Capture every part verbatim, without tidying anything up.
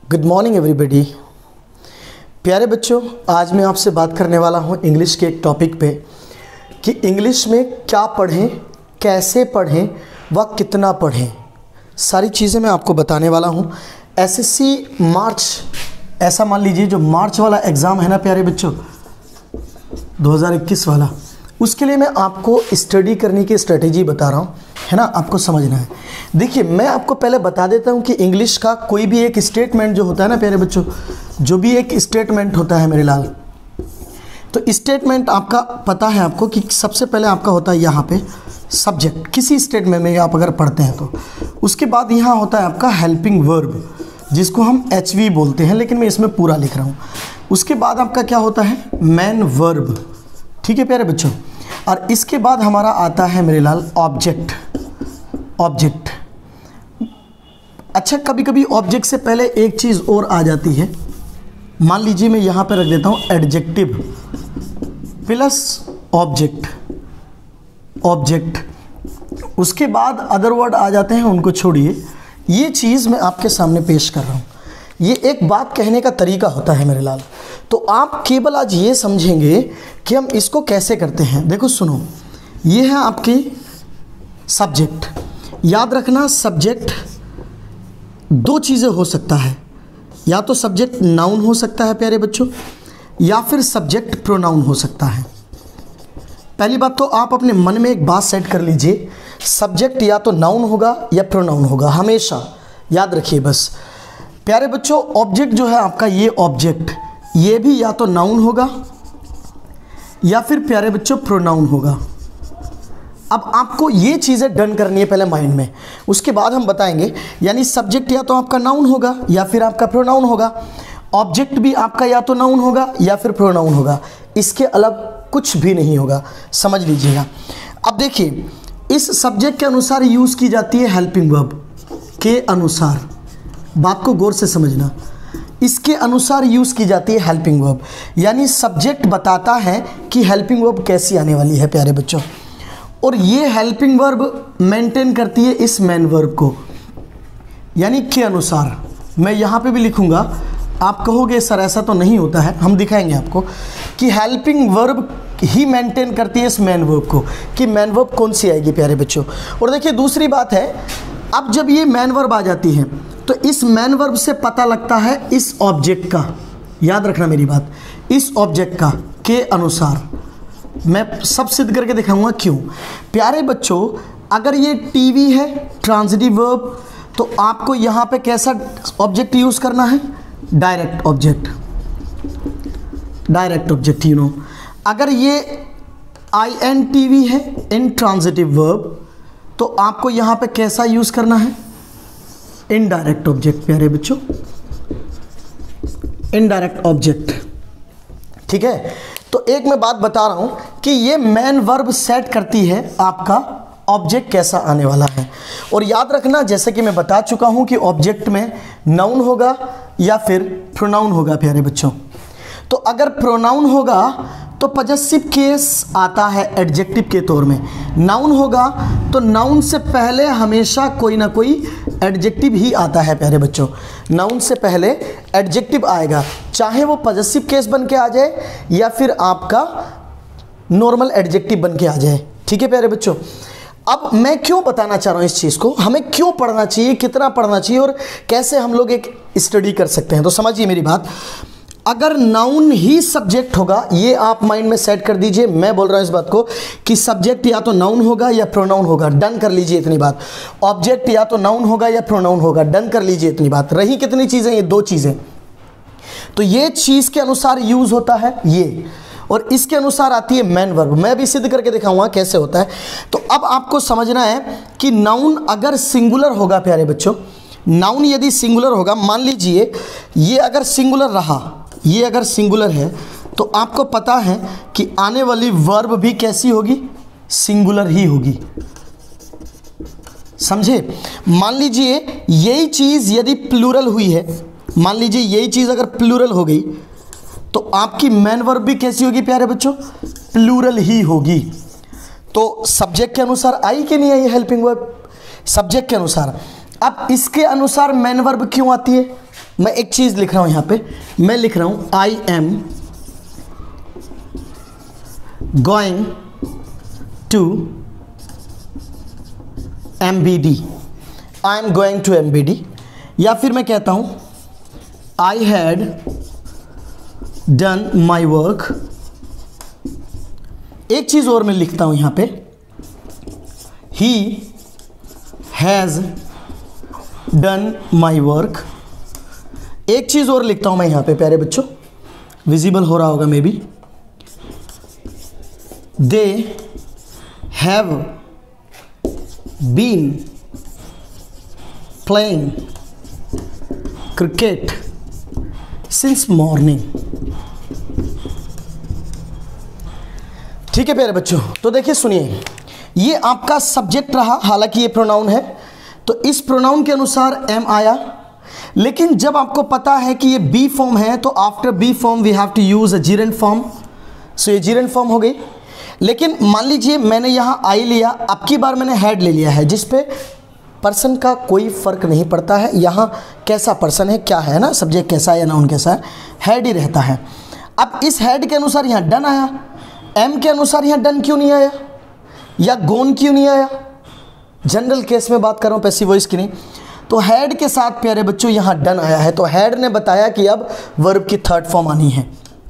Good morning everybody. प्यारे बच्चों, आज मैं आपसे बात करने वाला हूँ इंग्लिश के एक टॉपिक पे कि इंग्लिश में क्या पढ़ें, कैसे पढ़ें व कितना पढ़ें। सारी चीज़ें मैं आपको बताने वाला हूँ। एसएससी मार्च, ऐसा मान लीजिए जो मार्च वाला एग्ज़ाम है ना प्यारे बच्चों, दो हज़ार इक्कीस वाला, उसके लिए मैं आपको स्टडी करने की स्ट्रेटेजी बता रहा हूँ, है ना। आपको समझना है। देखिए, मैं आपको पहले बता देता हूँ कि इंग्लिश का कोई भी एक स्टेटमेंट जो होता है ना प्यारे बच्चों, जो भी एक स्टेटमेंट होता है मेरे लाल, तो स्टेटमेंट आपका पता है आपको कि सबसे पहले आपका होता है यहाँ पे सब्जेक्ट, किसी स्टेटमेंट में आप अगर पढ़ते हैं तो। उसके बाद यहाँ होता है आपका हेल्पिंग वर्ब, जिसको हम एच वी बोलते हैं, लेकिन मैं इसमें पूरा लिख रहा हूँ। उसके बाद आपका क्या होता है, मेन वर्ब, ठीक है प्यारे बच्चों। और इसके बाद हमारा आता है मेरे लाल ऑब्जेक्ट। ऑब्जेक्ट अच्छा, कभी कभी ऑब्जेक्ट से पहले एक चीज़ और आ जाती है। मान लीजिए मैं यहाँ पे रख देता हूँ एडजेक्टिव प्लस ऑब्जेक्ट। ऑब्जेक्ट उसके बाद अदर वर्ड आ जाते हैं, उनको छोड़िए। ये चीज़ मैं आपके सामने पेश कर रहा हूँ। ये एक बात कहने का तरीका होता है मेरे लाल। तो आप केवल आज ये समझेंगे कि हम इसको कैसे करते हैं। देखो सुनो, ये है आपकी सब्जेक्ट। याद रखना, सब्जेक्ट दो चीज़ें हो सकता है, या तो सब्जेक्ट नाउन हो सकता है प्यारे बच्चों, या फिर सब्जेक्ट प्रोनाउन हो सकता है। पहली बात तो आप अपने मन में एक बात सेट कर लीजिए, सब्जेक्ट या तो नाउन होगा या प्रोनाउन होगा, हमेशा याद रखिए बस प्यारे बच्चों। ऑब्जेक्ट जो है आपका, ये ऑब्जेक्ट, ये भी या तो नाउन होगा या फिर प्यारे बच्चों प्रोनाउन होगा। अब आपको ये चीज़ें डन करनी है पहले माइंड में, उसके बाद हम बताएंगे। यानी सब्जेक्ट या तो आपका नाउन होगा या फिर आपका प्रोनाउन होगा। ऑब्जेक्ट भी आपका या तो नाउन होगा या फिर प्रोनाउन होगा, इसके अलग कुछ भी नहीं होगा, समझ लीजिएगा। अब देखिए, इस सब्जेक्ट के अनुसार यूज़ की जाती है हेल्पिंग वर्ब के अनुसार। बात को गौर से समझना, इसके अनुसार यूज़ की जाती है हेल्पिंग वर्ब। यानी सब्जेक्ट बताता है कि हेल्पिंग वर्ब कैसी आने वाली है प्यारे बच्चों, और ये हेल्पिंग वर्ब मेंटेन करती है इस मेन वर्ब को, यानी के अनुसार। मैं यहाँ पे भी लिखूँगा, आप कहोगे सर ऐसा तो नहीं होता है, हम दिखाएंगे आपको कि हेल्पिंग वर्ब ही मेंटेन करती है इस मेन वर्ब को, कि मेन वर्ब कौन सी आएगी प्यारे बच्चों। और देखिए दूसरी बात है, अब जब ये मेन वर्ब आ जाती है तो इस मेन वर्ब से पता लगता है इस ऑब्जेक्ट का, याद रखना मेरी बात, इस ऑब्जेक्ट का के अनुसार। मैं सब सिद्ध करके दिखाऊंगा क्यों। प्यारे बच्चों, अगर ये टीवी है ट्रांजिटिव वर्ब, तो आपको यहाँ पे कैसा ऑब्जेक्ट यूज़ करना है, direct object. Direct object you know. अगर ये आई एन टी वी है, इन ट्रांजिटिव वर्ब, तो आपको यहाँ पे कैसा यूज़ करना है, इनडायरेक्ट ऑब्जेक्ट प्यारे बच्चों, इनडायरेक्ट ऑब्जेक्ट, ठीक है। तो एक मैं बात बता रहा हूं कि ये मेन वर्ब सेट करती है आपका ऑब्जेक्ट कैसा आने वाला है। और याद रखना, जैसे कि मैं बता चुका हूं कि ऑब्जेक्ट में नाउन होगा या फिर प्रोनाउन होगा प्यारे बच्चों। तो अगर प्रोनाउन होगा तो पजेसिव केस आता है एडजेक्टिव के तौर में। नाउन होगा तो नाउन से पहले हमेशा कोई ना कोई एडजेक्टिव ही आता है प्यारे बच्चों। नाउन से पहले एडजेक्टिव आएगा, चाहे वो पजेसिव केस बन के आ जाए या फिर आपका नॉर्मल एडजेक्टिव बन के आ जाए, ठीक है प्यारे बच्चों। अब मैं क्यों बताना चाह रहा हूँ इस चीज़ को, हमें क्यों पढ़ना चाहिए, कितना पढ़ना चाहिए और कैसे हम लोग एक स्टडी कर सकते हैं। तो समझिए मेरी बात, अगर नाउन ही सब्जेक्ट होगा, ये आप माइंड में सेट कर दीजिए। मैं बोल रहा हूँ इस बात को कि सब्जेक्ट या तो नाउन होगा या प्रोनाउन होगा, डन कर लीजिए इतनी बात। ऑब्जेक्ट या तो नाउन होगा या प्रोनाउन होगा, डन कर लीजिए इतनी बात। रही कितनी चीज़ें, ये दो चीज़ें। तो ये चीज़ के अनुसार यूज़ होता है ये, और इसके अनुसार आती है मेन वर्ब। मैं भी सिद्ध करके दिखाऊंगा कैसे होता है। तो अब आपको समझना है कि नाउन अगर सिंगुलर होगा प्यारे बच्चों, नाउन यदि सिंगुलर होगा, मान लीजिए ये अगर सिंगुलर रहा, ये अगर सिंगुलर है, तो आपको पता है कि आने वाली वर्ब भी कैसी होगी, सिंगुलर ही होगी, समझे। मान लीजिए यही चीज़ यदि प्लूरल हुई है, मान लीजिए यही चीज़ अगर प्लूरल हो गई, तो आपकी मेन वर्ब भी कैसी होगी प्यारे बच्चों, प्लूरल ही होगी। तो सब्जेक्ट के अनुसार आई कि नहीं आई हेल्पिंग वर्ब, सब्जेक्ट के अनुसार। अब इसके अनुसार मेन वर्ब क्यों आती है, मैं एक चीज लिख रहा हूं यहां पे, मैं लिख रहा हूं I am going to M B D, I am going to M B D, या फिर मैं कहता हूं I had done my work. एक चीज और मैं लिखता हूं यहां पे, he has done my work. एक चीज और लिखता हूं मैं यहां पे प्यारे बच्चों, विजिबल हो रहा होगा maybe, they have been playing cricket since morning. ठीक है प्यारे बच्चों, तो देखिए सुनिए, ये आपका सब्जेक्ट रहा, हालांकि ये प्रोनाउन है, तो इस प्रोनाउन के अनुसार एम आया। लेकिन जब आपको पता है कि ये बी फॉर्म है, तो after be form we have to use a gerund form, so ये जीरेंट फॉर्म हो गई। लेकिन मान लीजिए मैंने यहाँ आई लिया, अब की बार मैंने हैड ले लिया है, जिस पे पर्सन का कोई फर्क नहीं पड़ता है, यहाँ कैसा पर्सन है क्या है ना, सब्जेक्ट कैसा है या नाउन कैसा है, हैड ही रहता है। अब इस हैड के अनुसार यहाँ डन आया, एम के अनुसार यहाँ डन क्यों नहीं आया या गोन क्यों नहीं आया? जनरल केस में बात कर रहा हूँ, पैसिव वॉइस की नहीं। तो हैड के साथ प्यारे बच्चों यहाँ डन आया है, तो हैड ने बताया कि अब वर्ब की थर्ड फॉर्म आनी है।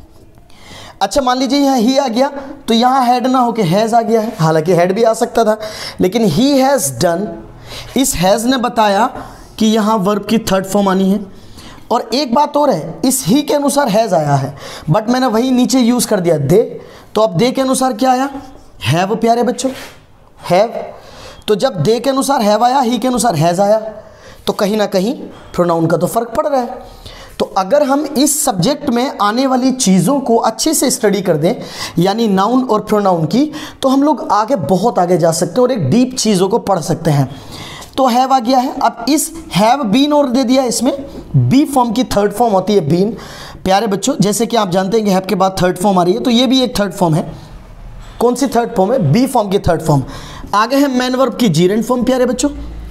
अच्छा मान लीजिए यहाँ ही आ गया, तो यहाँ हैड ना होके हैज़ आ गया है, हालांकि हैड भी आ सकता था, लेकिन ही हैज़ डन, इस हैज़ ने बताया कि यहाँ वर्ब की थर्ड फॉर्म आनी है। और एक बात और है, इस ही के अनुसार हैज़ आया है, बट मैंने वही नीचे यूज़ कर दिया दे, तो अब दे के अनुसार क्या आया? हैव प्यारे बच्चों, हैव। तो जब दे के अनुसार हैव आया, ही के अनुसार हैज़ आया, तो कहीं ना कहीं प्रोनाउन का तो फर्क पड़ रहा है। तो अगर हम इस सब्जेक्ट में आने वाली चीज़ों को अच्छे से स्टडी कर दें, यानी नाउन और प्रोनाउन की, तो हम लोग आगे बहुत आगे जा सकते हैं और एक डीप चीज़ों को पढ़ सकते हैं। तो हैव आ गया है, अब इस हैव बीन और दे दिया, इसमें बी फॉर्म की थर्ड फॉर्म होती है बीन प्यारे बच्चों। जैसे कि आप जानते हैं कि हैव के बाद थर्ड फॉर्म आ रही है, तो ये भी एक थर्ड फॉर्म है। कौन सी थर्ड फॉर्म है? बी फॉर्म की थर्ड फॉर्म। आगे है मैन वर्ब की जीरेंट फॉर्म प्यारे बच्चों।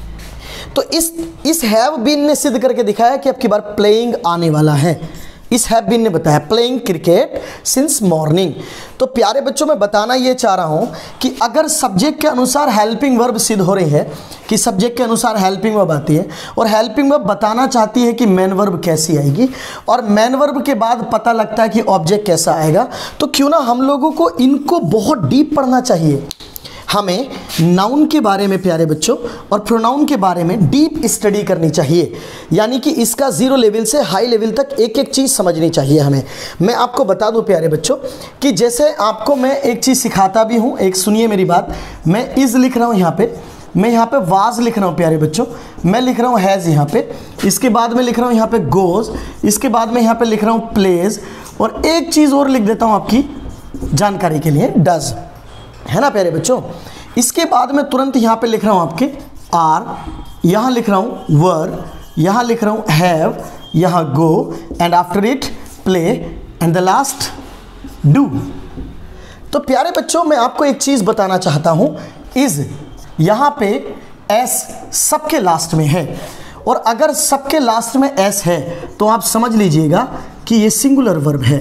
तो इस इस हैव बीन ने सिद्ध करके दिखाया कि अब की बार प्लेइंग आने वाला है। इस हैव बीन ने बताया प्लेइंग क्रिकेट सिंस मॉर्निंग। तो प्यारे बच्चों मैं बताना ये चाह रहा हूं कि अगर सब्जेक्ट के अनुसार हेल्पिंग वर्ब सिद्ध हो रही है, कि सब्जेक्ट के अनुसार हेल्पिंग वर्ब आती है और हेल्पिंग वर्ब बताना चाहती है कि मेन वर्ब कैसी आएगी, और मेन वर्ब के बाद पता लगता है कि ऑब्जेक्ट कैसा आएगा, तो क्यों ना हम लोगों को इनको बहुत डीप पढ़ना चाहिए। हमें नाउन के बारे में प्यारे बच्चों और प्रोनाउन के बारे में डीप स्टडी करनी चाहिए, यानी कि इसका जीरो लेवल से हाई लेवल तक एक एक चीज़ समझनी चाहिए हमें। मैं आपको बता दूं प्यारे बच्चों कि जैसे आपको मैं एक चीज़ सिखाता भी हूं, एक सुनिए मेरी बात, मैं इज़ लिख रहा हूं यहाँ पे, मैं यहाँ पे वाज लिख रहा हूँ प्यारे बच्चों, मैं लिख रहा हूँ हैज़ यहाँ पे, इसके बाद में लिख रहा हूँ यहाँ पे गोज़, इसके बाद में यहाँ पे लिख रहा हूँ प्लेज, और एक चीज़ और लिख देता हूँ आपकी जानकारी के लिए, डज, है ना प्यारे बच्चों। इसके बाद में तुरंत यहाँ पे लिख रहा हूँ आपके आर, यहाँ लिख रहा हूँ वर, यहाँ लिख रहा हूँ हैव, यहाँ go, and after it play, and the last do. तो प्यारे बच्चों मैं आपको एक चीज़ बताना चाहता हूँ, इज़ यहाँ पे एस सबके लास्ट में है, और अगर सबके लास्ट में एस है तो आप समझ लीजिएगा कि ये सिंगुलर वर्ब है,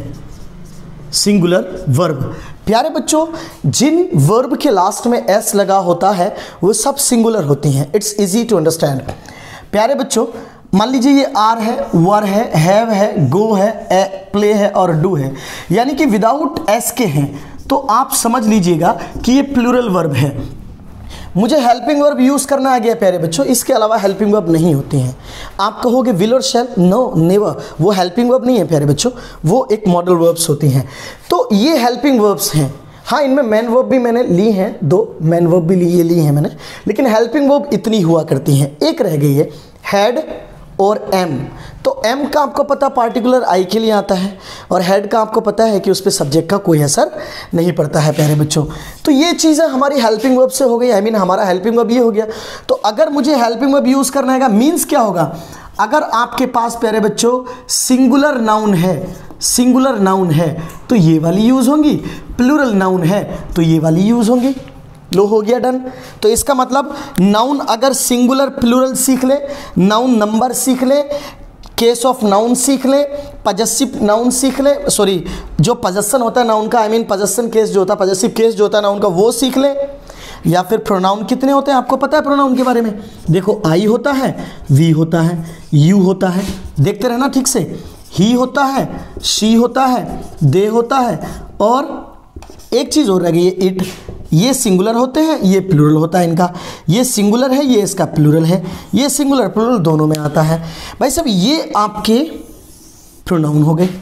सिंगुलर वर्ब। प्यारे बच्चों जिन वर्ब के लास्ट में एस लगा होता है वो सब सिंगुलर होती हैं, इट्स इजी टू अंडरस्टैंड। प्यारे बच्चों मान लीजिए ये आर है, वर है, हैव है, गो है, ए, प्ले है और डू है, यानी कि विदाउट एस के हैं, तो आप समझ लीजिएगा कि ये प्लूरल वर्ब है। मुझे हेल्पिंग वर्ब यूज़ करना आ गया प्यारे बच्चों, इसके अलावा हेल्पिंग वर्ब नहीं होती हैं। आप कहोगे विल और शैल, नो नेवर, वो हेल्पिंग वर्ब नहीं है प्यारे बच्चों, वो एक मॉडल वर्ब्स होती हैं। तो ये हेल्पिंग वर्ब्स हैं। हाँ इनमें मैन वर्ब भी मैंने ली हैं, दो मैन वर्ब भी लिए ली हैं मैंने, लेकिन हेल्पिंग वर्ब इतनी हुआ करती हैं। एक रह गई है हैड और एम। तो एम का आपको पता पार्टिकुलर आई के लिए आता है, और हेड का आपको पता है कि उस पर सब्जेक्ट का कोई असर नहीं पड़ता है प्यारे बच्चों। तो ये चीज़ें हमारी हेल्पिंग वर्ब से हो गई, आई मीन हमारा हेल्पिंग वर्ब ये हो गया। तो अगर मुझे हेल्पिंग वर्ब यूज़ करना है, मीन्स क्या होगा, अगर आपके पास प्यारे बच्चों सिंगुलर नाउन है, सिंगुलर नाउन है तो ये वाली यूज़ होंगी, प्लूरल नाउन है तो ये वाली यूज़ होंगी। लो हो गया डन। तो इसका मतलब नाउन अगर सिंगुलर प्लूरल सीख ले, नाउन नंबर सीख ले, केस ऑफ नाउन सीख लें, पजेसिव नाउन सीख लें, सॉरी जो पजेशन होता है नाउन का, आई मीन पजेशन केस जो होता है, पजेसिव केस जो होता है नाउन का, वो सीख लें। या फिर प्रोनाउन कितने होते हैं आपको पता है प्रोनाउन के बारे में? देखो आई होता है, वी होता है, यू होता है, देखते रहना ठीक से, ही होता है, शी होता है, दे होता है, और एक चीज़ और रह गई है इट। ये सिंगुलर होते हैं, ये प्लूरल होता है इनका, ये सिंगुलर है, ये इसका प्लूरल है, ये सिंगुलर प्लूरल दोनों में आता है। भाई साहब ये आपके प्रोनाउन हो गए,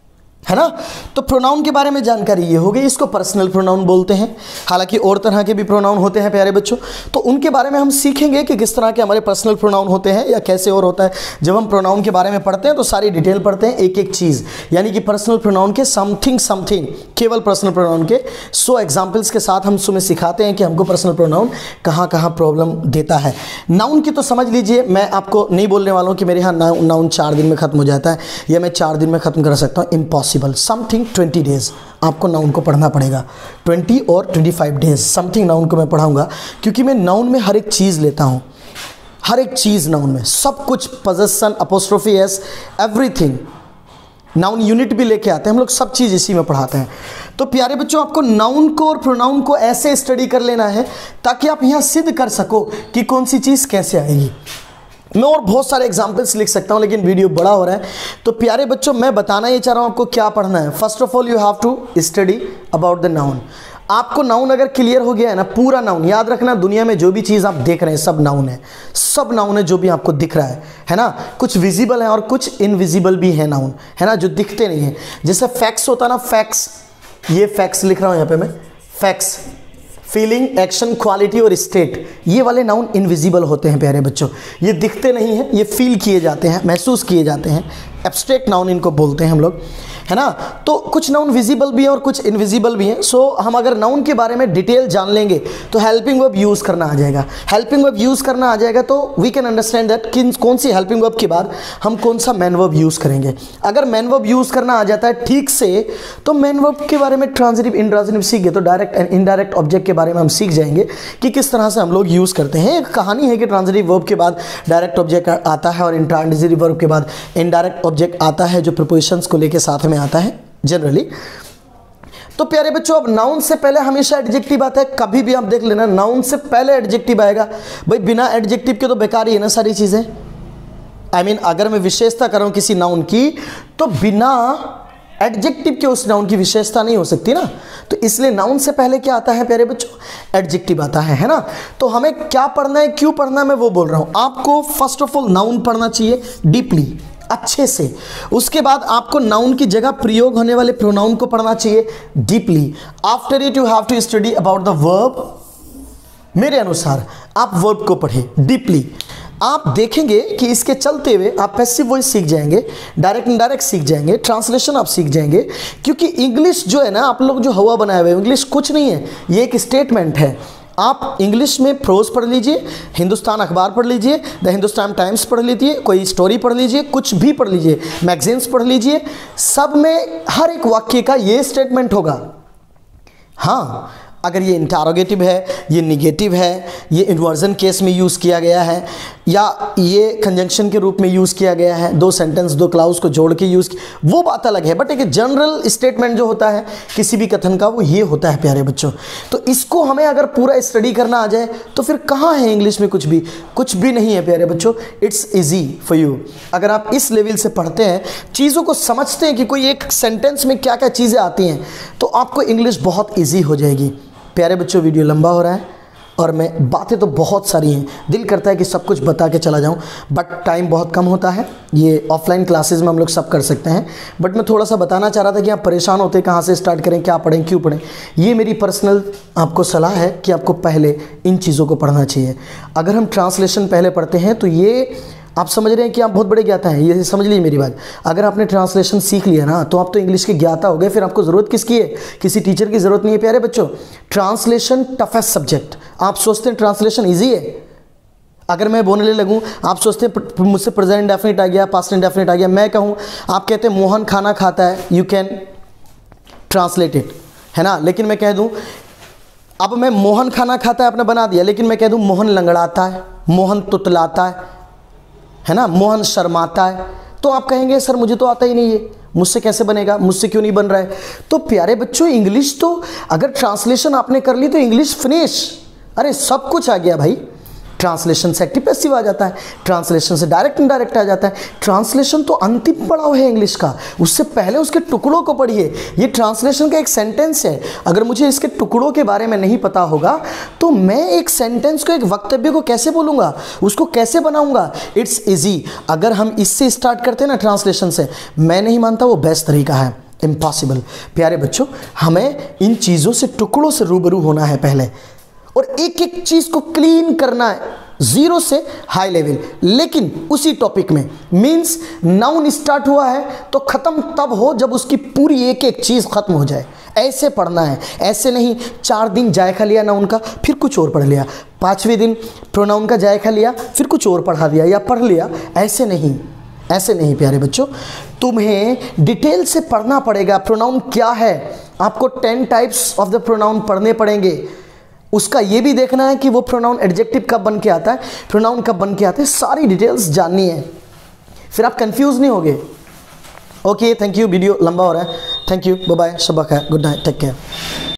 है ना। तो प्रोनाउन के बारे में जानकारी ये हो गई, इसको पर्सनल प्रोनाउन बोलते हैं। हालांकि और तरह के भी प्रोनाउन होते हैं प्यारे बच्चों, तो उनके बारे में हम सीखेंगे कि किस तरह के हमारे पर्सनल प्रोनाउन होते हैं या कैसे और होता है। जब हम प्रोनाउन के बारे में पढ़ते हैं तो सारी डिटेल पढ़ते हैं, एक एक चीज़, यानी कि पर्सनल प्रोनाउन के समथिंग समथिंग, केवल पर्सनल प्रोनाउन के सौ एग्जाम्पल्स के साथ हम सुबह सिखाते हैं कि हमको पर्सनल प्रोनाउन कहाँ कहाँ प्रॉब्लम देता है। नाउन की तो समझ लीजिए, मैं आपको नहीं बोलने वाला हूँ कि मेरे यहाँ नाउन चार दिन में खत्म हो जाता है या मैं चार दिन में खत्म कर सकता हूँ, इम्पॉसिबल। समथिंग ट्वेंटी डेज आपको नाउन को पढ़ना पड़ेगा, ट्वेंटी और twenty five days something noun को मैं पढ़ाऊंगा, क्योंकि मैं नाउन में हर एक चीज़ लेता हूँ, हर एक चीज़ नाउन में, सब कुछ, possession, apostrophe S, everything. Noun unit भी लेके आते हैं हम लोग, सब चीज़ इसी में पढ़ाते हैं। तो प्यारे बच्चों आपको नाउन को और प्रोनाउन को ऐसे स्टडी कर लेना है ताकि आप यहाँ सिद्ध कर सको कि कौन सी चीज़ कैसे आएगी। मैं और बहुत सारे एग्जाम्पल्स लिख सकता हूँ लेकिन वीडियो बड़ा हो रहा है, तो प्यारे बच्चों मैं बताना ये चाह रहा हूँ आपको क्या पढ़ना है। First of all you have to study about the noun. आपको नाउन अगर क्लियर हो गया है ना, पूरा नाउन याद रखना, दुनिया में जो भी चीज़ आप देख रहे हैं सब नाउन है, सब नाउन है जो भी आपको दिख रहा है, है ना। कुछ विजिबल है और कुछ इनविजिबल भी है नाउन, है ना, जो दिखते नहीं है। जैसे फैक्ट्स होता ना, फैक्ट्स, ये फैक्ट्स लिख रहा हूँ यहाँ पे मैं, फैक्ट्स, फीलिंग, एक्शन, क्वालिटी और स्टेट, ये वाले नाउन इनविजिबल होते हैं प्यारे बच्चों, ये दिखते नहीं हैं, ये फील किए जाते हैं, महसूस किए जाते हैं, एब्स्ट्रैक्ट नाउन इनको बोलते हैं हम लोग, है ना। तो कुछ नाउन विजिबल भी हैं और कुछ इनविजिबल भी हैं। सो हम अगर नाउन के बारे में डिटेल जान लेंगे तो हेल्पिंग वर्ब यूज़ करना आ जाएगा, हेल्पिंग वर्ब यूज़ करना आ जाएगा तो वी कैन अंडरस्टैंड दैट किन कौन सी हेल्पिंग वर्ब के बाद हम कौन सा मैन वर्ब यूज़ करेंगे। अगर मैन वर्ब यूज़ करना आ जाता है ठीक से तो मैन वर्ब के बारे में ट्रांजिटिव, इंट्रांजिटिव सीख गए तो डायरेक्ट एंड इनडायरेक्ट ऑब्जेक्ट के बारे में हम सीख जाएंगे कि किस तरह से हम लोग यूज़ करते हैं। एक कहानी है कि ट्रांजिटिव वर्ब के बाद डायरेक्ट ऑब्जेक्ट आता है और इंट्रांजिटिव वर्ब के बाद इनडायरेक्ट ऑब्जेक्ट आता है जो प्रीपोजिशंस को लेके साथ में आता है जनरली। तो प्यारे बच्चों अब नाउन से पहले हमेशा एडजेक्टिव आता है, कभी भी आप देख लेना नाउन से पहले एडजेक्टिव आएगा। भाई बिना एडजेक्टिव के तो बेकार ही है ना सारी चीज़ें। आई I मीन mean, अगर मैं विशेषता कर रहा हूं किसी नाउन की तो बिना एडजेक्टिव के उस नाउन की विशेषता नहीं हो सकती ना। तो इसलिए नाउन से पहले क्या आता है प्यारे बच्चों, एडजेक्टिव आता है, है ना। तो हमें क्या पढ़ना है, क्यों पढ़ना है, मैं वो बोल रहा हूं। आपको फर्स्ट ऑफ ऑल नाउन पढ़ना चाहिए डीपली, अच्छे से। उसके बाद आपको नाउन की जगह प्रयोग होने वाले प्रोनाउन को पढ़ना चाहिए deeply. After it you have to study about the verb. मेरे अनुसार आप वर्ब को पढ़े डीपली। आप देखेंगे कि इसके चलते हुए आप पैसिव वॉइस सीख जाएंगे, डायरेक्ट इनडायरेक्ट सीख जाएंगे, ट्रांसलेशन आप सीख जाएंगे। क्योंकि इंग्लिश जो है ना, आप लोग जो हवा बनाए हुए, इंग्लिश कुछ नहीं है, ये एक स्टेटमेंट है। आप इंग्लिश में प्रोज पढ़ लीजिए, हिंदुस्तान अखबार पढ़ लीजिए, द हिंदुस्तान टाइम्स पढ़ लीजिए, कोई स्टोरी पढ़ लीजिए, कुछ भी पढ़ लीजिए, मैगजीन्स पढ़ लीजिए, सब में हर एक वाक्य का ये स्टेटमेंट होगा। हाँ, अगर ये इंटरोगेटिव है, ये निगेटिव है, ये इन्वर्जन केस में यूज़ किया गया है या ये कंजंक्शन के रूप में यूज़ किया गया है, दो सेंटेंस दो क्लाउज को जोड़ के यूज़, वो बात अलग है। बट एक जनरल स्टेटमेंट जो होता है किसी भी कथन का वो ये होता है प्यारे बच्चों। तो इसको हमें अगर पूरा स्टडी करना आ जाए तो फिर कहाँ है इंग्लिश में कुछ भी, कुछ भी नहीं है प्यारे बच्चों। It's easy for you. अगर आप इस लेवल से पढ़ते हैं, चीज़ों को समझते हैं कि कोई एक सेंटेंस में क्या क्या चीज़ें आती हैं, तो आपको इंग्लिश बहुत ईजी हो जाएगी। प्यारे बच्चों वीडियो लंबा हो रहा है और मैं बातें तो बहुत सारी हैं, दिल करता है कि सब कुछ बता के चला जाऊं, बट टाइम बहुत कम होता है। ये ऑफलाइन क्लासेस में हम लोग सब कर सकते हैं, बट मैं थोड़ा सा बताना चाह रहा था कि आप परेशान होते कहाँ से स्टार्ट करें, क्या पढ़ें, क्यों पढ़ें। ये मेरी पर्सनल आपको सलाह है कि आपको पहले इन चीज़ों को पढ़ना चाहिए। अगर हम ट्रांसलेशन पहले पढ़ते हैं तो ये आप समझ रहे हैं कि आप बहुत बड़े ज्ञाता हैं, ये समझ लीजिए मेरी बात। अगर आपने ट्रांसलेशन सीख लिया ना तो आप तो इंग्लिश के ज्ञाता हो गए, फिर आपको ज़रूरत किसकी है, किसी टीचर की ज़रूरत नहीं है प्यारे बच्चों। Translation toughest subject. आप सोचते हैं ट्रांसलेशन ईजी है, अगर मैं बोलने लगूँ आप सोचते हैं मुझसे प्रेजेंट इंडेफिनिट आ गया, पास्ट इंडेफिनिट आ गया। मैं कहूँ, आप कहते हैं मोहन खाना खाता है, यू कैन ट्रांसलेट इट, है ना। लेकिन मैं कह दूँ, अब मैं मोहन खाना खाता है आपने बना दिया, लेकिन मैं कह दूँ मोहन लंगड़ाता है, मोहन तुतलाता है, है ना, मोहन शर्माता है, तो आप कहेंगे सर मुझे तो आता ही नहीं है, मुझसे कैसे बनेगा, मुझसे क्यों नहीं बन रहा है। तो प्यारे बच्चों, इंग्लिश तो अगर ट्रांसलेशन आपने कर ली तो इंग्लिश फिनिश, अरे सब कुछ आ गया भाई। ट्रांसलेशन से एक्टिव पैसिव आ जाता है, ट्रांसलेशन से डायरेक्ट इनडायरेक्ट आ जाता है। ट्रांसलेशन तो अंतिम पड़ाव है इंग्लिश का, उससे पहले उसके टुकड़ों को पढ़िए। ये ट्रांसलेशन का एक सेंटेंस है, अगर मुझे इसके टुकड़ों के बारे में नहीं पता होगा तो मैं एक सेंटेंस को, एक वक्तव्य को कैसे बोलूँगा, उसको कैसे बनाऊँगा। It's easy. अगर हम इससे स्टार्ट करते हैं ना ट्रांसलेशन से, मैं नहीं मानता वो बेस्ट तरीका है, इम्पॉसिबल। प्यारे बच्चों, हमें इन चीज़ों से, टुकड़ों से रूबरू होना है पहले, और एक एक चीज को क्लीन करना है जीरो से हाई लेवल, लेकिन उसी टॉपिक में। मींस नाउन स्टार्ट हुआ है तो खत्म तब हो जब उसकी पूरी एक एक चीज खत्म हो जाए। ऐसे पढ़ना है, ऐसे नहीं चार दिन जायका लिया नाउन का फिर कुछ और पढ़ लिया, पांचवें दिन प्रोनाउन का जायका लिया फिर कुछ और पढ़ा दिया या पढ़ लिया। ऐसे नहीं, ऐसे नहीं प्यारे बच्चों, तुम्हें डिटेल से पढ़ना पड़ेगा। प्रोनाउन क्या है, आपको ten types of the pronoun पढ़ने पड़ेंगे। उसका ये भी देखना है कि वो प्रोनाउन एडजेक्टिव कब बन के आता है, प्रोनाउन कब बन के आते हैं, सारी डिटेल्स जाननी है, फिर आप कंफ्यूज नहीं होगे। Okay, thank you. वीडियो लंबा हो रहा है, थैंक यू, बाय बाय, शब्बा खैर, गुड नाइट, टेक केयर।